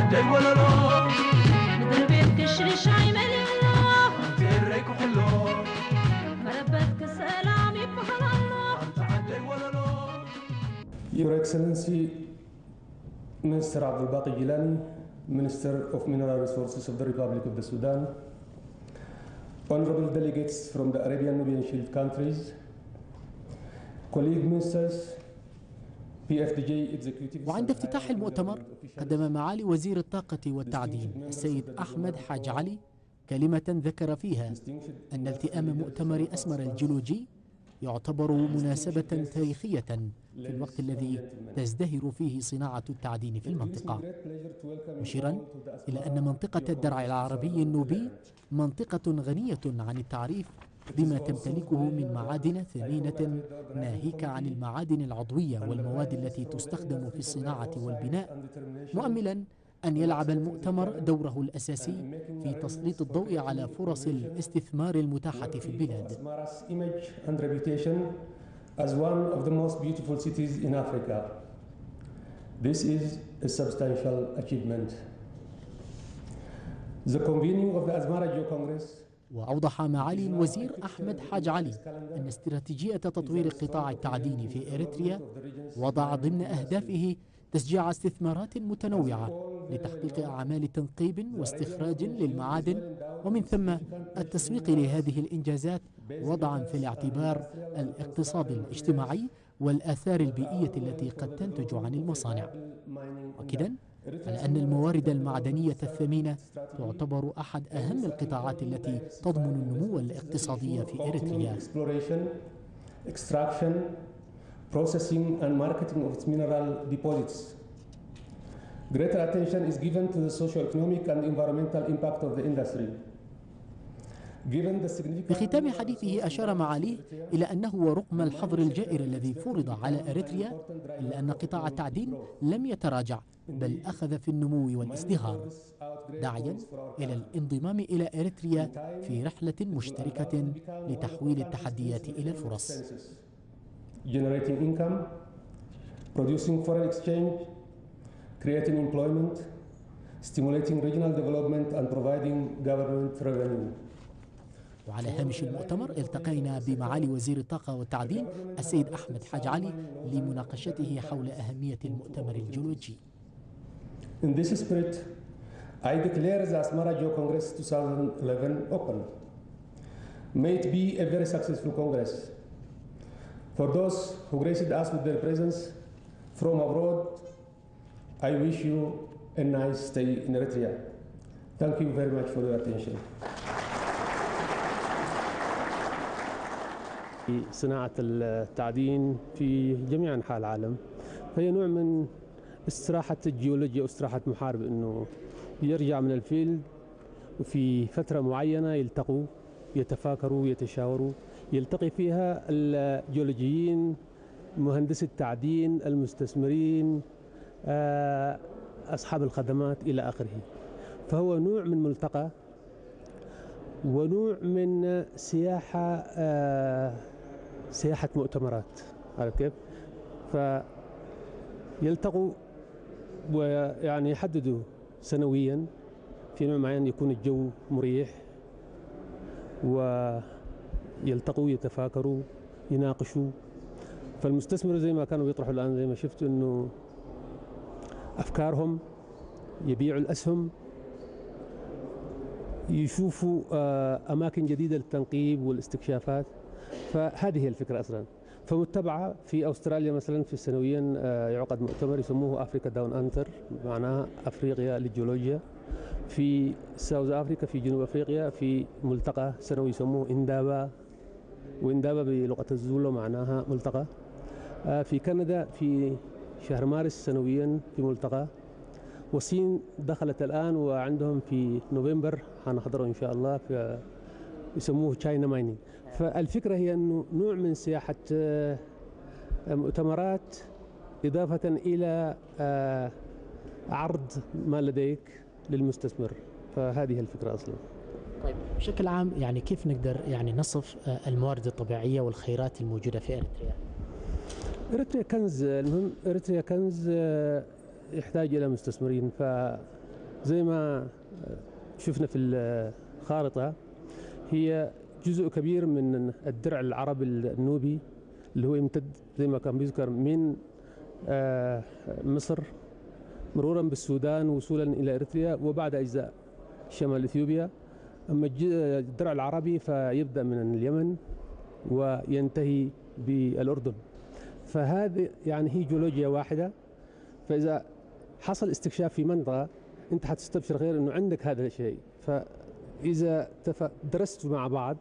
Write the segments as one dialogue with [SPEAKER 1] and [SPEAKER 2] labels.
[SPEAKER 1] Your Excellency, Mr. Abdelbaki Gilani, Minister of Mineral Resources of the Republic of the Sudan, honorable delegates from the Arabian-Nubian Shield countries, colleague ministers, PFDJ executives.
[SPEAKER 2] وعند افتتاح المؤتمر قدم معالي وزير الطاقة والتعدين السيد أحمد حاج علي كلمة ذكر فيها أن التئام مؤتمر أسمر الجيولوجي يعتبر مناسبة تاريخية في الوقت الذي تزدهر فيه صناعة التعدين في المنطقة، مشيرا إلى أن منطقة الدرع العربي النوبي منطقة غنية عن التعريف بما تمتلكه من معادن ثمينة ناهيك عن المعادن العضوية والمواد التي تستخدم في الصناعة والبناء، مؤملا أن يلعب المؤتمر دوره الأساسي في تسليط الضوء على فرص الاستثمار المتاحة في البلاد.
[SPEAKER 1] As one of the most beautiful cities in Africa. This is a substantial achievement. The convening of the Asmara Geo-Congress.
[SPEAKER 2] وأوضح معالي الوزير أحمد حاج علي أن استراتيجية تطوير قطاع التعدين في إريتريا وضع ضمن أهدافه تشجيع استثمارات متنوعة لتحقيق أعمال تنقيب واستخراج للمعادن، ومن ثم التسويق لهذه الإنجازات وضعا في الاعتبار الاقتصاد الاجتماعي والآثار البيئية التي قد تنتج عن المصانع، مؤكدا على أن الموارد المعدنية الثمينة تعتبر أحد أهم القطاعات التي تضمن النمو الاقتصادي في إريتريا.
[SPEAKER 1] Processing and marketing of its mineral deposits. Greater attention is given to the socio-economic and environmental impact of the industry.
[SPEAKER 2] بختام حديثه أشار معاليه إلى أنه ورغم الحظر الجائر الذي فرض على إريتريا إلا أن قطاع التعدين لم يتراجع بل أخذ في النمو والازدهار، داعيا إلى الانضمام إلى إريتريا في رحلة مشتركة لتحويل التحديات إلى الفرص.
[SPEAKER 1] Generating income, producing foreign exchange, creating employment, stimulating regional development and providing government revenue.
[SPEAKER 2] وعلى هامش المؤتمر التقينا بمعالي وزير الطاقة والتعدين السيد أحمد حاج علي لمناقشته حول أهمية المؤتمر الجيولوجي.
[SPEAKER 1] In this spirit, I declare the Asmara Geo-Congress 2011 open. May it be a very successful Congress. For those who graced us with their presence from abroad, I wish you a nice stay in Eritrea. Thank you very much for your attention.
[SPEAKER 3] صناعة التعدين في جميع أنحاء العالم فهي نوع من استراحة الجيولوجيا واستراحة محارب، إنه يرجع من الفيلد وفي فترة معينة يلتقوا يتفاكروا يتشاوروا، يلتقي فيها الجيولوجيين، مهندسي التعدين، المستثمرين، أصحاب الخدمات إلى آخره. فهو نوع من ملتقى ونوع من سياحة مؤتمرات، عارف كيف؟ فيلتقوا ويعني يحددوا سنويا في نوع معين يكون الجو مريح، ويلتقوا يتفاكروا يناقشوا. فالمستثمر زي ما كانوا بيطرحوا الآن زي ما شفت إنه أفكارهم، يبيعوا الأسهم، يشوفوا أماكن جديدة للتنقيب والاستكشافات. فهذه هي الفكرة أصلا. فمتبعة في أستراليا مثلا في سنويا يعقد مؤتمر يسموه أفريكا داون أنتر، معناها أفريقيا للجيولوجيا. في ساوث أفريقيا في جنوب أفريقيا في ملتقى سنوي يسموه إندابا، وإندابا بلغة الزولو معناها ملتقى. في كندا في شهر مارس سنويا في ملتقى. والصين دخلت الآن وعندهم في نوفمبر حنحضره إن شاء الله في يسموه تشاينا مايننج. فالفكرة هي أنه نوع من سياحة مؤتمرات إضافة إلى عرض ما لديك للمستثمر. فهذه هي الفكرة أصلا.
[SPEAKER 2] طيب بشكل عام يعني كيف نقدر يعني نصف الموارد الطبيعية والخيرات الموجودة في إريتريا؟
[SPEAKER 3] إريتريا كنز، المهم إريتريا كنز يحتاج إلى مستثمرين. زي ما شفنا في الخارطة هي جزء كبير من الدرع العربي النوبي اللي هو يمتد زي ما كان بيذكر من مصر مرورا بالسودان وصولا إلى إريتريا وبعد أجزاء شمال إثيوبيا. أما الدرع العربي فيبدأ من اليمن وينتهي بالأردن. فهذه يعني هي جيولوجيا واحدة. فإذا حصل استكشاف في منطقة أنت حتستبشر غير أنه عندك هذا الشيء. فإذا درستوا مع بعض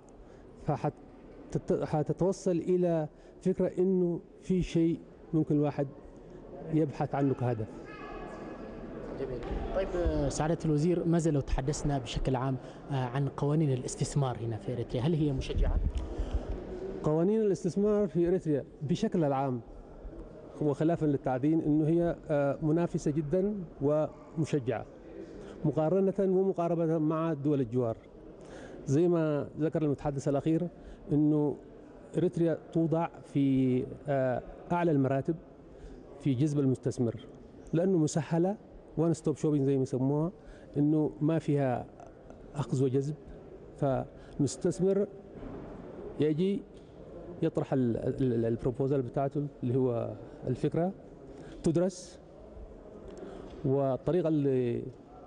[SPEAKER 3] فحتتوصل إلى فكرة أنه في شيء ممكن الواحد يبحث عنه كهدف.
[SPEAKER 2] جميل. طيب سعادة الوزير، ماذا لو تحدثنا بشكل عام عن قوانين الاستثمار هنا في إريتريا؟ هل هي مشجعة؟
[SPEAKER 3] قوانين الاستثمار في إريتريا بشكل العام وخلافا للتعدين أنه هي منافسة جدا ومشجعة مقارنة ومقاربة مع دول الجوار. زي ما ذكر المتحدث الأخير أنه إريتريا توضع في أعلى المراتب في جذب المستثمر لأنه مسهلة وان ستوب شوبينج زي ما يسموها، أنه ما فيها أخذ وجذب. فالمستثمر يجي يطرح البروبوزال بتاعته اللي هو الفكرة تدرس، والطريقة اللي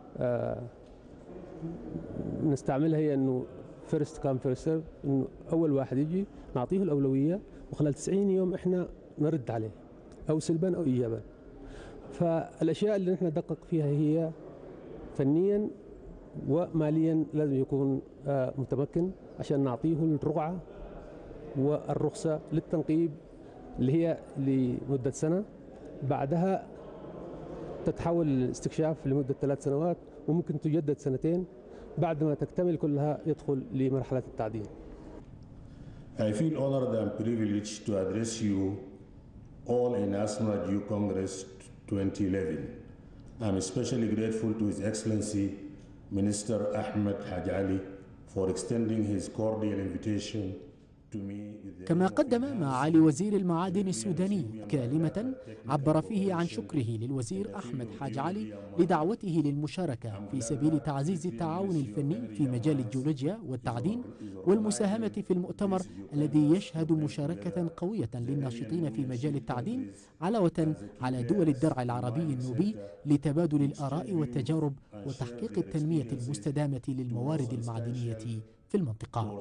[SPEAKER 3] نستعملها هي أنه فيرست كام فيرست سيرف، أنه أول واحد يجي نعطيه الأولوية وخلال 90 يوم إحنا نرد عليه أو سلبا أو إيجابا. فالأشياء اللي نحن ندقق فيها هي فنيا وماليا لازم يكون متمكن عشان نعطيه الرقعة والرخصة للتنقيب اللي هي لمدة سنة، بعدها تتحول الاستكشاف لمدة 3 سنوات وممكن تجدد 2 بعد ما تكتمل كلها يدخل لمرحلة التعدين.
[SPEAKER 4] I feel honored and privileged to address you all in Asmara Jew Congress 2011. I'm especially grateful to His Excellency Minister Ahmed Haj Ali for extending his cordial invitation.
[SPEAKER 2] كما قدم معالي وزير المعادن السوداني كلمة عبر فيه عن شكره للوزير أحمد حاج علي لدعوته للمشاركة في سبيل تعزيز التعاون الفني في مجال الجيولوجيا والتعدين والمساهمة في المؤتمر الذي يشهد مشاركة قوية للناشطين في مجال التعدين علاوة على دول الدرع العربي النوبي لتبادل الآراء والتجارب وتحقيق التنمية المستدامة للموارد المعدنية في المنطقة.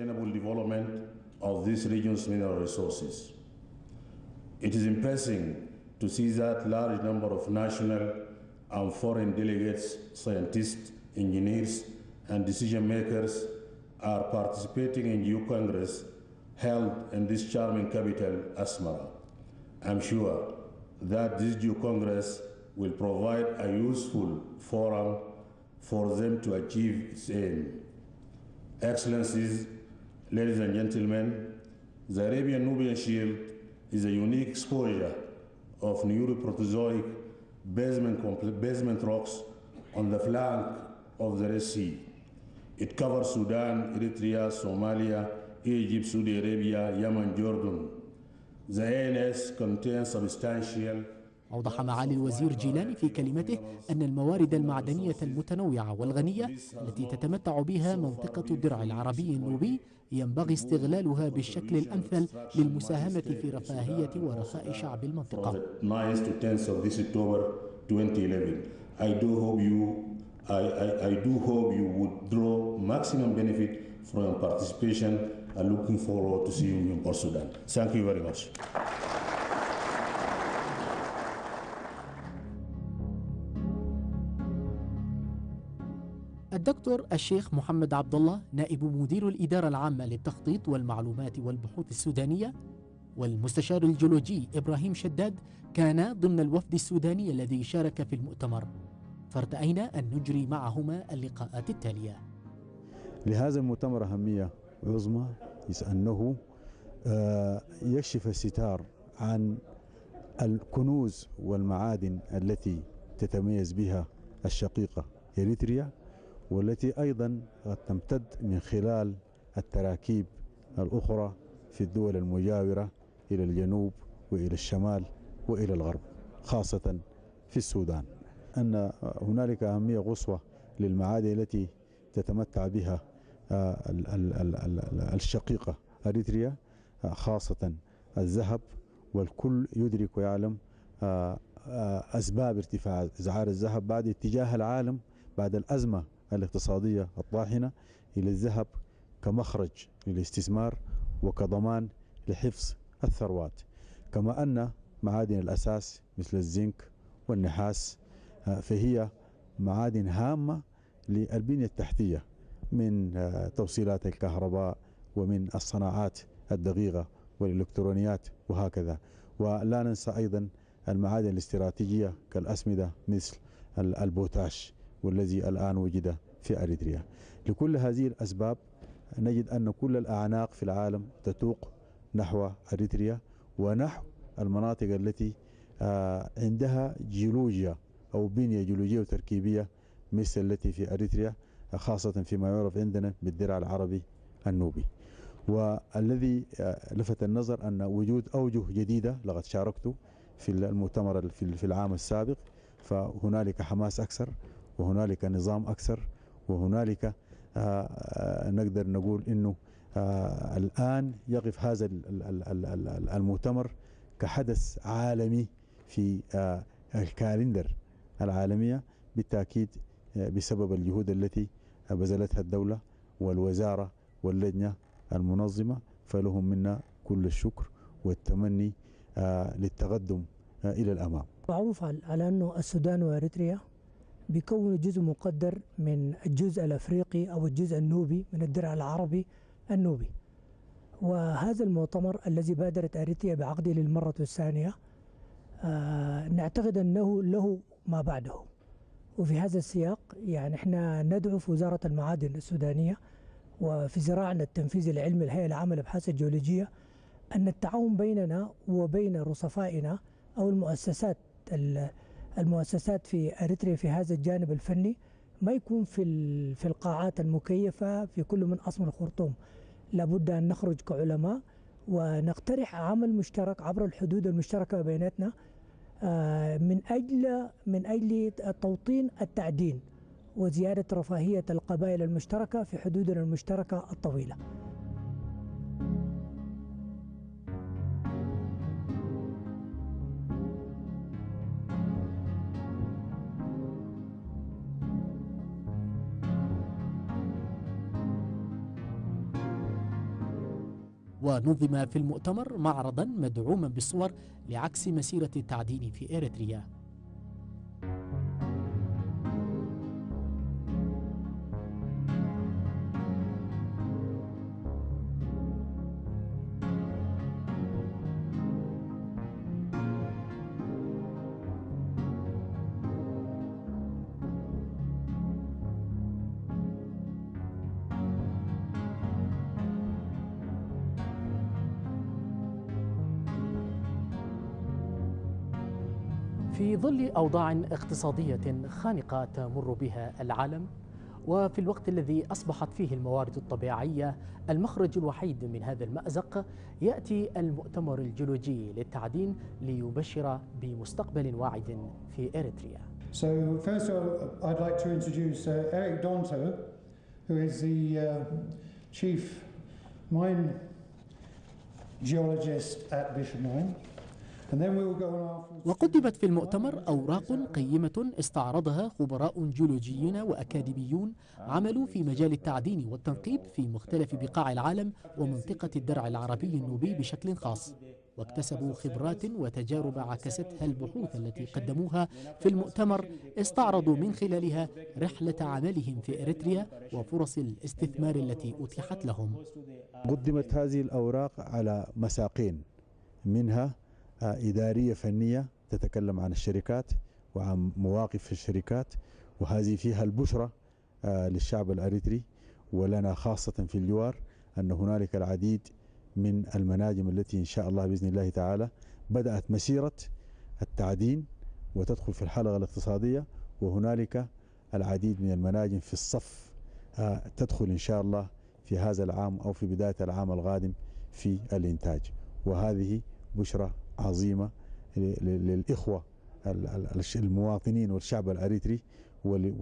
[SPEAKER 4] Of this region's mineral resources. It is impressive to see that large number of national and foreign delegates, scientists, engineers, and decision makers are participating in Jew Congress held in this charming capital, Asmara. I'm sure that this Jew Congress will provide a useful forum for them to achieve its aim. Excellencies, ladies and gentlemen, the Arabian-Nubian Shield is a unique exposure of Neuroproterozoic basement rocks on the flank of the Red Sea. It covers Sudan, Eritrea, Somalia, Egypt, Saudi Arabia, Yemen, Jordan. The ANS contains substantial.
[SPEAKER 2] أوضح معالي الوزير جيلاني في كلمته أن الموارد المعدنية المتنوعة والغنية التي تتمتع بها منطقة الدرع العربي النوبي ينبغي استغلالها بالشكل الأمثل للمساهمة في رفاهية ورخاء شعب المنطقة.
[SPEAKER 4] I do hope you would draw maximum benefit from your participation and looking forward to see you in Port Sudan. Thank you very much.
[SPEAKER 2] الدكتور الشيخ محمد عبد الله نائب مدير الإدارة العامة للتخطيط والمعلومات والبحوث السودانية والمستشار الجيولوجي إبراهيم شداد كانا ضمن الوفد السوداني الذي شارك في المؤتمر، فارتأينا أن نجري معهما اللقاءات التالية.
[SPEAKER 5] لهذا المؤتمر أهمية عظمى أنه يكشف الستار عن الكنوز والمعادن التي تتميز بها الشقيقة إريتريا، والتي أيضا قد تمتد من خلال التراكيب الأخرى في الدول المجاورة إلى الجنوب وإلى الشمال وإلى الغرب، خاصة في السودان. أن هنالك أهمية قصوى للمعادن التي تتمتع بها الشقيقة أريتريا، خاصة الذهب، والكل يدرك ويعلم أسباب ارتفاع أسعار الذهب بعد اتجاه العالم بعد الأزمة الاقتصادية الطاحنة إلى الذهب كمخرج للاستثمار وكضمان لحفظ الثروات، كما أن معادن الأساس مثل الزنك والنحاس فهي معادن هامة للبنية التحتية من توصيلات الكهرباء ومن الصناعات الدقيقة والإلكترونيات وهكذا. ولا ننسى أيضا المعادن الاستراتيجية كالأسمدة مثل البوتاش والذي الآن وجد في أريتريا. لكل هذه الأسباب نجد أن كل الأعناق في العالم تتوق نحو أريتريا ونحو المناطق التي عندها جيولوجيا أو بنية جيولوجية وتركيبية مثل التي في أريتريا، خاصة فيما يعرف عندنا بالدرع العربي النوبي. والذي لفت النظر أن وجود أوجه جديدة، لقد شاركت في المؤتمر في العام السابق، فهنالك حماس أكثر وهنالك نظام أكثر وهنالك نقدر نقول أنه الآن يقف هذا المؤتمر كحدث عالمي في الكالندر العالمية بالتأكيد بسبب الجهود التي بذلتها الدولة والوزارة واللجنة المنظمة، فلهم منا كل الشكر والتمني للتقدم إلى الأمام.
[SPEAKER 6] معروف على أنه السودان وأريتريا بيكونوا جزء مقدر من الجزء الأفريقي أو الجزء النوبي من الدرع العربي النوبي، وهذا المؤتمر الذي بادرت أريتريا بعقده للمرة الثانية نعتقد أنه له ما بعده. وفي هذا السياق يعني احنا ندعو في وزارة المعادن السودانية وفي ذراعنا التنفيذي العلمي الهيئة العامة للأبحاث الجيولوجية أن التعاون بيننا وبين رصفائنا أو المؤسسات في أريتريا في هذا الجانب الفني ما يكون في القاعات المكيفة في كل من أصل الخرطوم. لابد أن نخرج كعلماء ونقترح عمل مشترك عبر الحدود المشتركة بيناتنا من أجل توطين التعدين وزيادة رفاهية القبائل المشتركة في حدودنا المشتركة الطويلة.
[SPEAKER 2] ونظم في المؤتمر معرضا مدعوما بالصور لعكس مسيرة التعدين في إريتريا. في ظل أوضاع اقتصادية خانقة تمر بها العالم، وفي الوقت الذي أصبحت فيه الموارد الطبيعية المخرج الوحيد من هذا المأزق، يأتي المؤتمر الجيولوجي للتعدين ليبشر بمستقبل واعد في إريتريا.
[SPEAKER 7] So first of all, I'd like to introduce Eric Donto, who is the chief mine geologist at Bishop Mine.
[SPEAKER 2] وقدمت في المؤتمر أوراق قيمة استعرضها خبراء جيولوجيون وأكاديميون عملوا في مجال التعدين والتنقيب في مختلف بقاع العالم ومنطقة الدرع العربي النوبي بشكل خاص، واكتسبوا خبرات وتجارب عكستها البحوث التي قدموها في المؤتمر، استعرضوا من خلالها رحلة عملهم في إريتريا وفرص الاستثمار التي أتيحت لهم.
[SPEAKER 5] قدمت هذه الأوراق على مساقين، منها إدارية فنية تتكلم عن الشركات وعن مواقف الشركات، وهذه فيها البشرة للشعب الأريتري ولنا خاصة في الجوار أن هنالك العديد من المناجم التي إن شاء الله بإذن الله تعالى بدأت مسيرة التعدين وتدخل في الحلقة الاقتصادية، وهنالك العديد من المناجم في الصف تدخل إن شاء الله في هذا العام أو في بداية العام القادم في الإنتاج. وهذه بشرة عظيمة للإخوة المواطنين والشعب الأريتري